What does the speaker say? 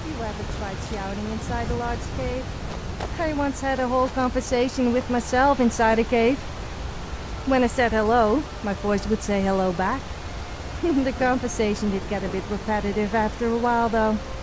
you ever tried shouting inside a large cave? I once had a whole conversation with myself inside a cave. When I said hello, my voice would say hello back. The conversation did get a bit repetitive after a while, though.